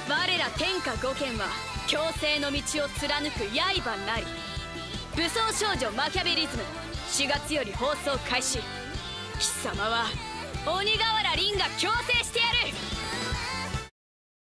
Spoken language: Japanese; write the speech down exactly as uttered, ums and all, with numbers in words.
我ら天下五剣は強制の道を貫く刃なり。武装少女マキャベリズムしがつより放送開始。貴様は鬼瓦凛が強制